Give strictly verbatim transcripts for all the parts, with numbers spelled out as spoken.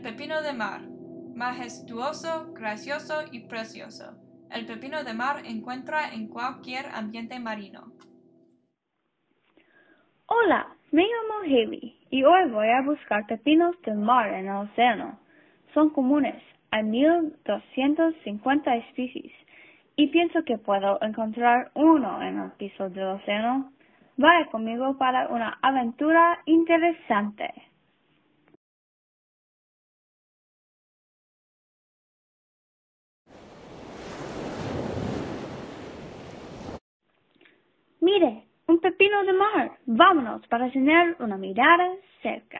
pepino de mar, majestuoso, gracioso y precioso. El pepino de mar encuentra en cualquier ambiente marino. Hola, me llamo Haley y hoy voy a buscar pepinos del mar en el océano. Son comunes, hay mil doscientas cincuenta especies y pienso que puedo encontrar uno en el piso del océano. Vaya conmigo para una aventura interesante. Mire, un pepino de mar. Vámonos para tener una mirada cerca.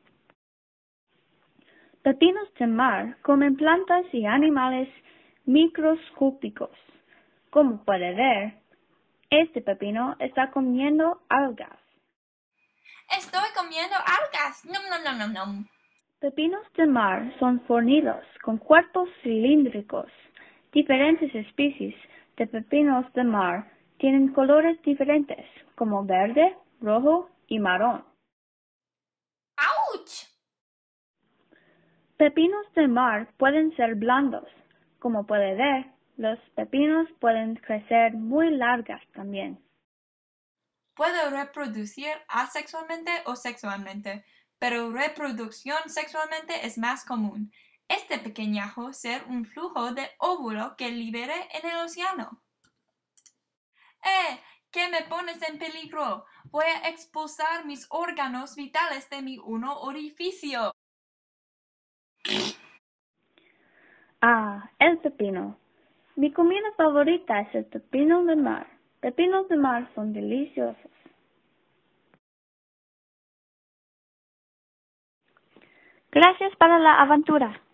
Pepinos de mar comen plantas y animales microscópicos. Como puede ver, este pepino está comiendo algas. Estoy comiendo algas. Nom, nom, nom, nom, nom. Pepinos de mar son fornidos con cuerpos cilíndricos. Diferentes especies de pepinos de mar tienen colores diferentes, como verde, rojo y marrón. ¡Auch! Pepinos de mar pueden ser blandos. Como puede ver, los pepinos pueden crecer muy largas también. Puedo reproducir asexualmente o sexualmente, pero reproducción sexualmente es más común. Este pequeñajo ser un flujo de óvulo que libere en el océano. ¡Eh! ¿Qué me pones en peligro? Voy a expulsar mis órganos vitales de mi uno orificio. Ah, el pepino. Mi comida favorita es el pepino de mar. Pepinos de mar son deliciosos. Gracias para la aventura.